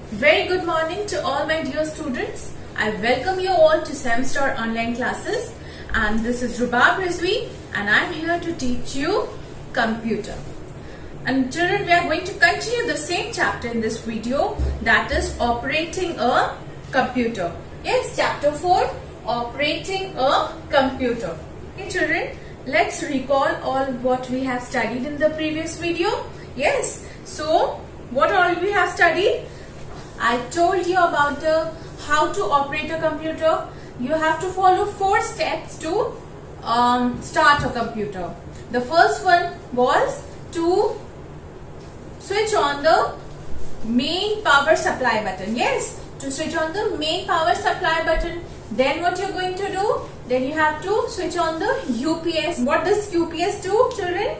Very good morning to all my dear students. I welcome you all to Semstar online classes, and this is Rubab Rizvi and I am here to teach you computer. And children, we are going to continue the same chapter in this video, that is operating a computer. Yes, chapter 4, operating a computer. Okay children, let's recall all what we have studied in the previous video. Yes, so what all we have studied? I told you about how to operate a computer. You have to follow 4 steps to start a computer. The first one was to switch on the main power supply button. Yes, to switch on the main power supply button. Then what you're going to do? Then you have to switch on the UPS. What does UPS do, children?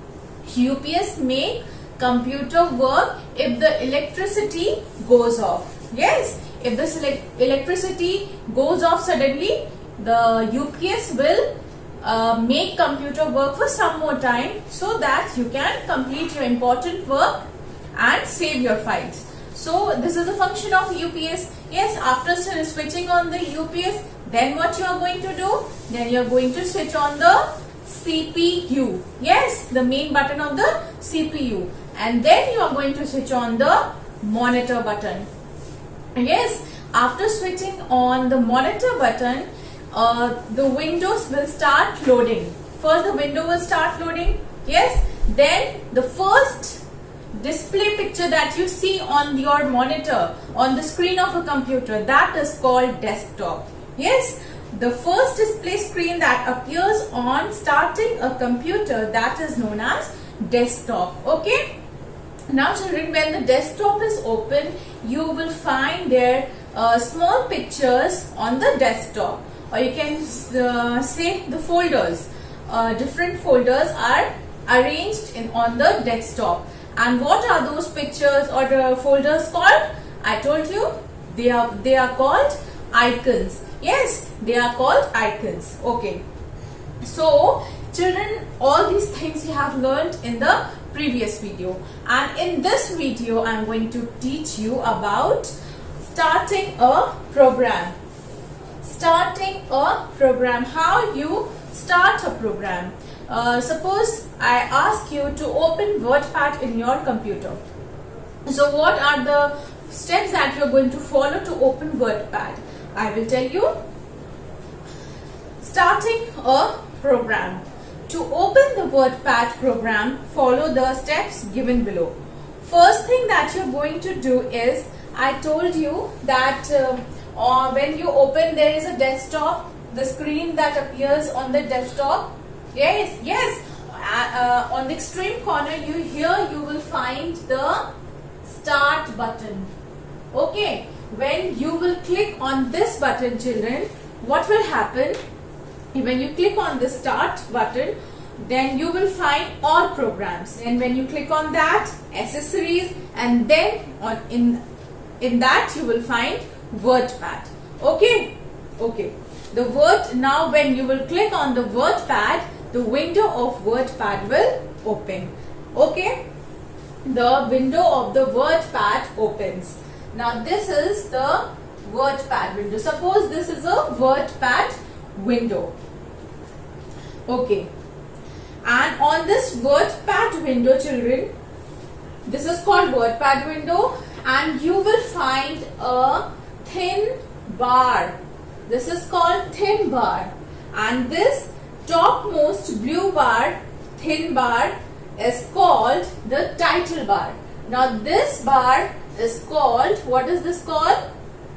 UPS make computer work if the electricity goes off. Yes, if the electricity goes off suddenly, the UPS will make computer work for some more time so that you can complete your important work and save your files. So this is the function of UPS. Yes, after switching on the UPS, then what you are going to do? Then you are going to switch on the CPU. Yes, the main button of the CPU. And then you are going to switch on the monitor button. Yes, after switching on the monitor button, the windows will start loading. First the window will start loading. Yes, then the first display picture that you see on your monitor, on the screen of a computer, that is called desktop. Yes, the first display screen that appears on starting a computer, that is known as desktop. Okay. Now children, when the desktop is open, you will find there small pictures on the desktop, or you can say the folders. Different folders are arranged on the desktop. And what are those pictures or the folders called? I told you they are called icons. Yes, they are called icons. Okay. So children, all these things you have learned in the previous video, and in this video I am going to teach you about starting a program. Starting a program, how you start a program. Suppose I ask you to open WordPad in your computer. So what are the steps that you are going to follow to open WordPad? I will tell you. Starting a program. To open the WordPad program, follow the steps given below. First thing that you're going to do is, I told you that when you open, there is a desktop, the screen that appears on the desktop. Yes. On the extreme corner, you will find the start button. Okay. When you will click on this button, children, what will happen? When you click on the start button, then you will find all programs, and when you click on that, accessories, and then in that you will find WordPad. Okay. Now when you will click on the WordPad, the window of WordPad will open. Okay, the window of the WordPad opens. Now this is the WordPad window. Suppose this is a WordPad window. Okay, and on this WordPad window, children, this is called WordPad window, and you will find a thin bar. This is called thin bar, and this topmost blue bar, thin bar, is called the title bar. Now this bar is called, what is this called?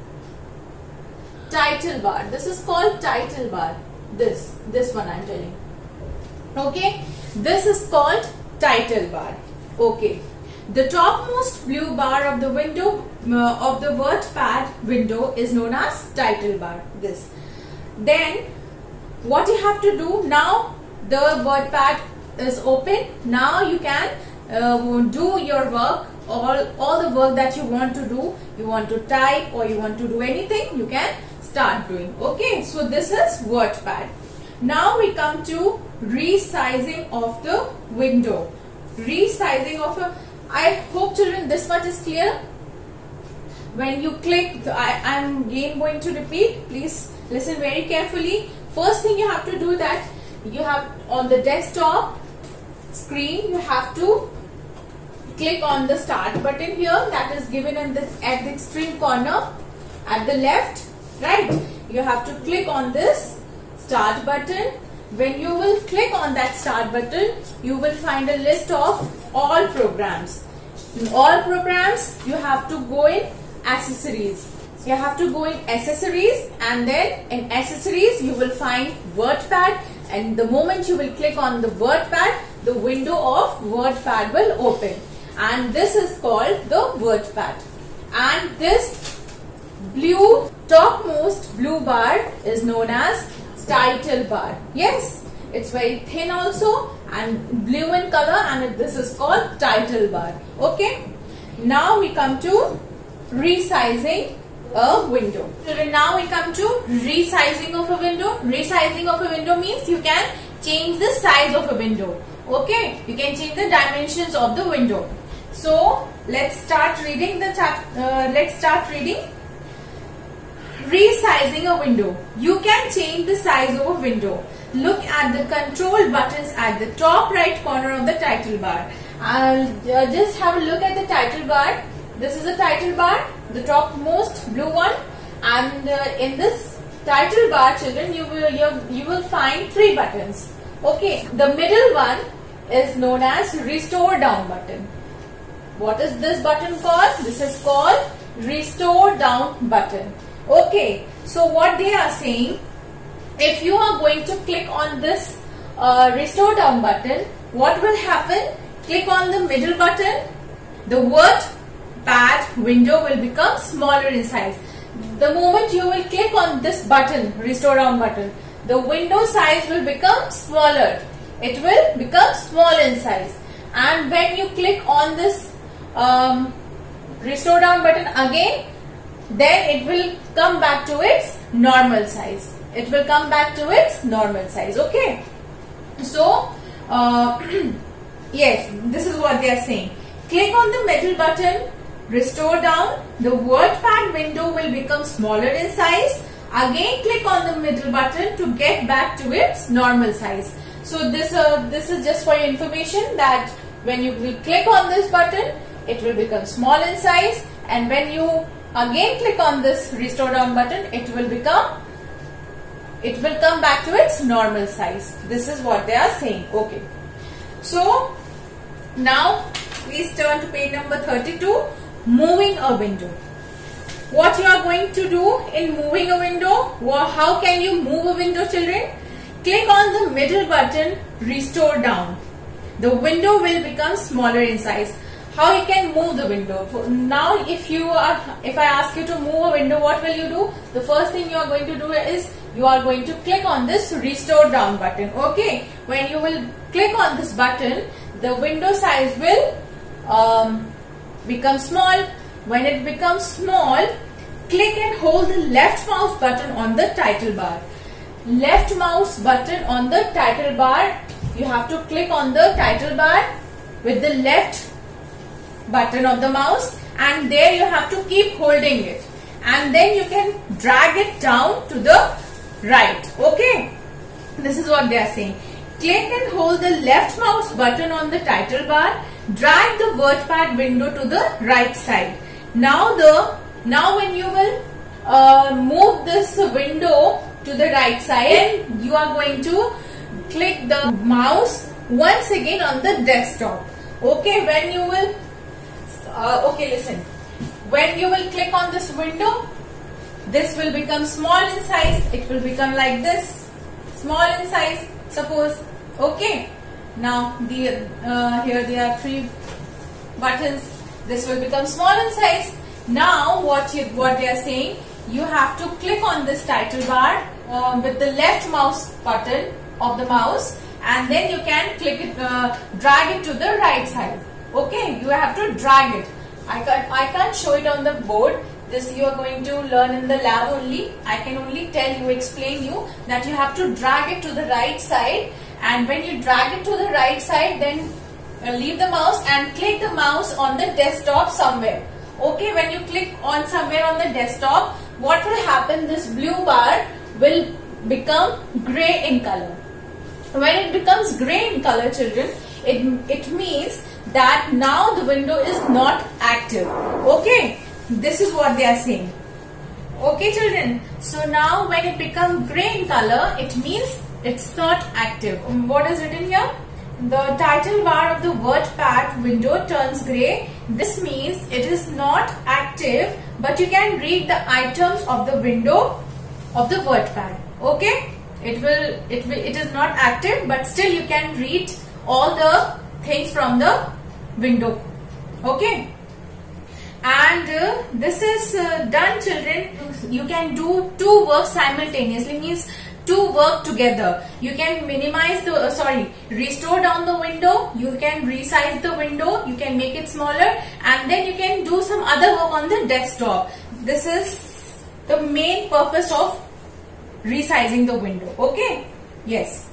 Title bar. This is called title bar. This one I am telling. Okay, this is called title bar. Okay, the topmost blue bar of the window of the WordPad window is known as title bar. This. Then what you have to do now? The WordPad is open. Now you can do your work. All the work that you want to do. You want to type or you want to do anything, you can start doing. Okay, so this is WordPad. Now we come to resizing of the window. Resizing of a, I hope children this much is clear. when you click, I'm again going to repeat, please listen very carefully. First thing you have to do that you have on the desktop screen, you have to click on the start button here, that is given in this at the extreme corner at the left, right? You have to click on this start button. When you will click on that start button, you will find a list of all programs. In all programs, you have to go in accessories. So you have to go in accessories, and then in accessories you will find WordPad, and the moment you will click on the WordPad, the window of WordPad will open, and this is called the WordPad. And this blue topmost blue bar is known as title bar. Yes, it's very thin also and blue in color, and this is called title bar. Okay, now we come to resizing a window. So now we come to resizing of a window. Resizing of a window means you can change the size of a window. Okay, you can change the dimensions of the window. So let's start reading the resizing a window. You can change the size of a window. Look at the control buttons at the top right corner of the title bar. Just have a look at the title bar. This is the title bar, the topmost blue one, and in this title bar, children, you will find 3 buttons. Okay, the middle one is known as restore down button. What is this button called? This is called restore down button. Okay, so what they are saying, if you are going to click on this restore down button, what will happen? Click on the middle button, the WordPad window will become smaller in size. The moment you will click on this button, restore down button, the window size will become smaller. It will become small in size. And when you click on this restore down button again, then it will come back to its normal size. It will come back to its normal size. Okay. So, yes, this is what they are saying. Click on the middle button, restore down, the WordPad window will become smaller in size. Again, click on the middle button to get back to its normal size. So this is just for your information that when you will click on this button, it will become small in size, and when you again click on this restore down button, it will come back to its normal size. This is what they are saying. Okay. So now please turn to page number 32, moving a window. What you are going to do in moving a window? How can you move a window, children? Click on the middle button, restore down. The window will become smaller in size. How you can move the window? Now if I ask you to move a window, what will you do? The first thing you are going to do is you are going to click on this restore down button. Okay, when you will click on this button, the window size will become small. When it becomes small, click and hold the left mouse button on the title bar. Left mouse button on the title bar, you have to click on the title bar with the left button of the mouse, and there you have to keep holding it, and then you can drag it down to the right. Okay, this is what they are saying. Click and hold the left mouse button on the title bar, drag the WordPad window to the right side. Now when you will move this window to the right side, you are going to click the mouse once again on the desktop. Okay, when you will listen. When you will click on this window, this will become small in size. It will become like this, small in size, suppose. Okay. Now here there are 3 buttons. This will become small in size. Now what they are saying, you have to click on this title bar with the left mouse button of the mouse, and then you can click it, drag it to the right side. Okay, you have to drag it. I can't show it on the board. This you are going to learn in the lab only. I can only explain you that you have to drag it to the right side, and when you drag it to the right side, then leave the mouse and click the mouse on the desktop somewhere. Okay, when you click on somewhere on the desktop, what will happen? This blue bar will become gray in color. When it becomes gray in color, children, it means that now the window is not active. Okay, this is what they are saying. Okay, children, so now when it becomes gray in color, it means it's not active. What is written here? The title bar of the WordPad window turns gray. This means it is not active, but you can read the items of the window of the WordPad. Okay, it is not active, but still you can read all the things from the window. Okay, and this is done, children. You can do two works simultaneously, means two work together. You can minimize the restore down the window, you can resize the window, you can make it smaller, and then you can do some other work on the desktop. This is the main purpose of resizing the window. Okay, yes.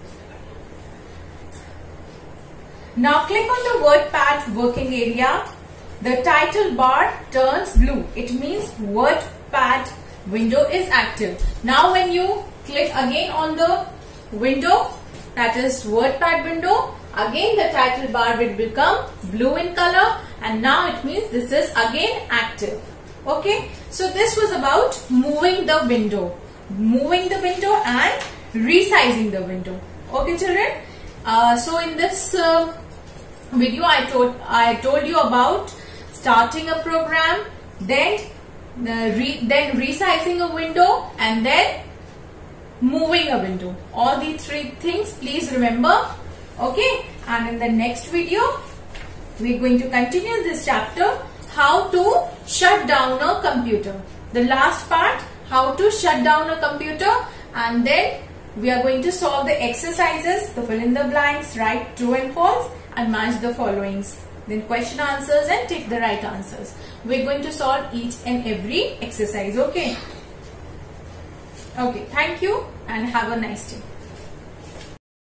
Now click on the WordPad working area. The title bar turns blue. It means WordPad window is active. Now when you click again on the window, that is WordPad window, again the title bar will become blue in color, and now it means this is again active. Okay, so this was about moving the window and resizing the window. Okay, children. So in this video, I told you about starting a program, then resizing a window, and then moving a window. All these three things please remember. Okay, and in the next video we are going to continue this chapter, how to shut down a computer. The last part, how to shut down a computer, and then we are going to solve the exercises, the fill in the blanks, write true and false, and match the followings. Then question answers and take the right answers. We are going to solve each and every exercise. Okay. Okay, thank you and have a nice day.